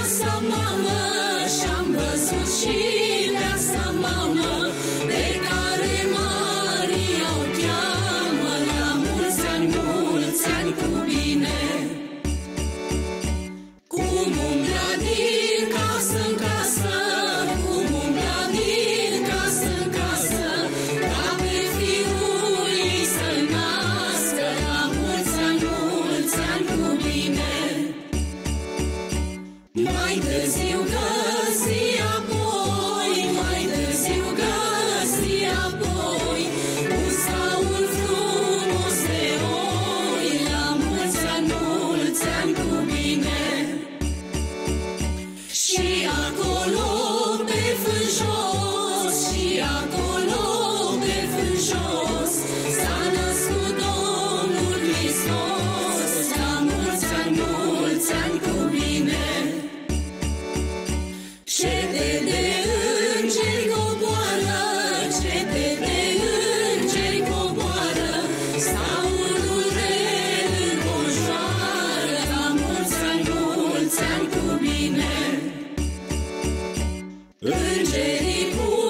viața, mamă, și-am văzut și viața, mamă, pe care Maria o cheamă. La mulți ani cu bine. Cum umbla din casă în casă, cum umbla din casă în casă, ca pe fiul ei să-l nască. La mulți ani cu bine. Mai târziu găsi apoi, mai târziu găsi apoi, un saul frumos de oi. La mulți ani cu bine. Și acolo pe fânjos, și acolo pe fânjos, s-a născut Domnul Hristos. La mulți ani cu bine. Cete de îngeri coboară, cete de îngeri coboară, saulul îl înconjoară. La mulți ani cu bine. Îngerii cu